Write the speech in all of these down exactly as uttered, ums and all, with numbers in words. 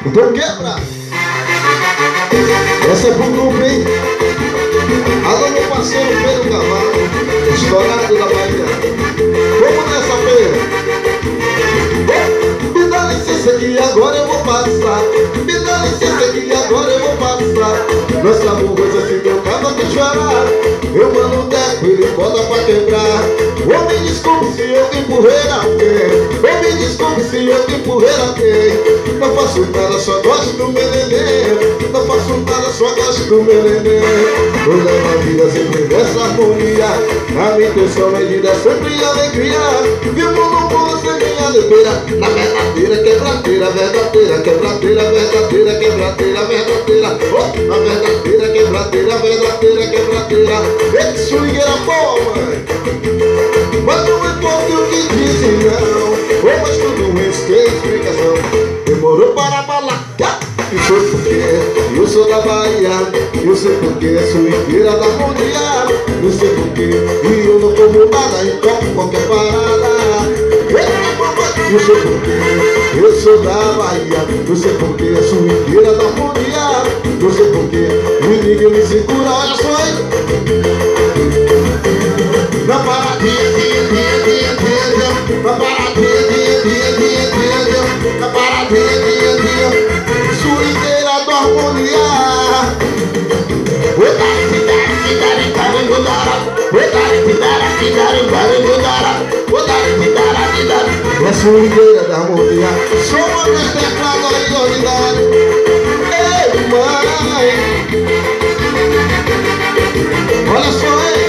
Então quebra. Essa é pro grupo, hein? Alô, meu parceiro Pedro Cavalo, estourado da Bahia. Vamos nessa, Pedro. Me dá licença que agora eu vou passar. Me dá licença que agora eu vou passar. Nossa mudança, se meu carro aqui chorar, eu mando um teco, ele bota pra quebrar. Ou me desculpe se eu te empurrei alguém. Ou me desculpe se eu te empurrei alguém. Não faço nada, só gosto do meu neném. Não faço nada, só gosto do meu neném. Eu levo a vida sempre nessa harmonia. A minha intenção é de dar sempre alegria. Vivo no mundo sem minha alegria. Na verdadeira quebradeira, verdadeira quebradeira, verdadeira quebradeira, verdadeira. Oh, na verdadeira quebradeira, verdadeira quebradeira. Esse swingueira boa, mãe. Mas não importa o que dizem, não. Oh, mas tudo isso tem explicação. Demorou para balar. E foi porque eu sou da Bahia. Eu sei porque sou inteira da harmonia. Eu sei porque e eu não como nada e toco qualquer parada. Eu sei porque eu sou da Bahia. Eu sei porque sou inteira da harmonia. Eu sei porque ninguém me segura, olha só aí. Na paradinha, dia, dia, dia, dia. Na paradinha, dia, dia, dia, dia. Na paradinha, dia, dia. Swingueira da harmonia. É swingueira da harmonia. Soma nesse teclado aí, ordinário. Ei, mãe. Olha só aí.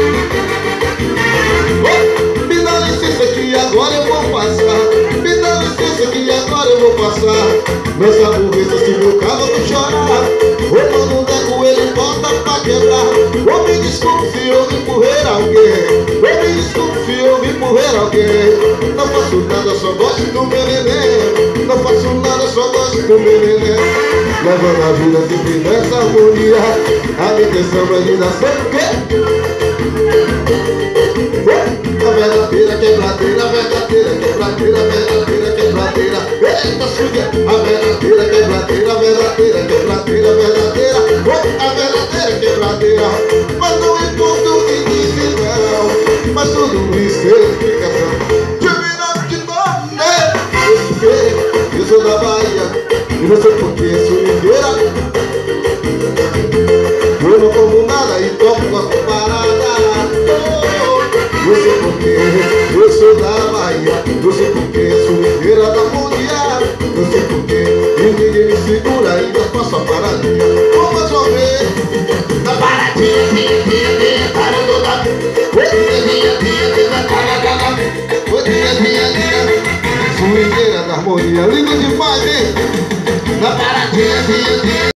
Oh, me dá licença que agora eu vou passar. Me dá licença que agora eu vou passar. Nessa burrice se meu carro não chorar. Ou quando um deco ele bota pra quebrar. Ou me desculpe se eu empurrei alguém. Ou me desculpe se eu empurrei alguém. Não faço nada, só gosto do meu neném. Não faço nada, só gosto do meu neném. Levando a vida sempre nessa harmonia. A minha intenção é de dar sempre o quê? A verdadeira quebradeira, a verdadeira quebradeira, a verdadeira quebradeira. Eita, suga! A verdadeira quebradeira, a verdadeira quebradeira, a verdadeira. A verdadeira quebradeira. Mas não importa o que dizem, não. Mas tudo isso tem explicação. Terminando de novo, né? Eu sou da Bahia. E não sei porque sou inteira. Eu não como nada e toco com a parada. Eu sei porque eu sou da Bahia. Eu sei porque sou inteira da harmonia. Eu sei porque ninguém me segura e eu faço a paradinha. Vamos ver. Na paradinha, dia, dia, dia, parando da. Dia, dia, dia, dia, parada. Dia, dia, dia. Swingueira da harmonia. Lindo demais, hein? Na paradinha, dia, dia.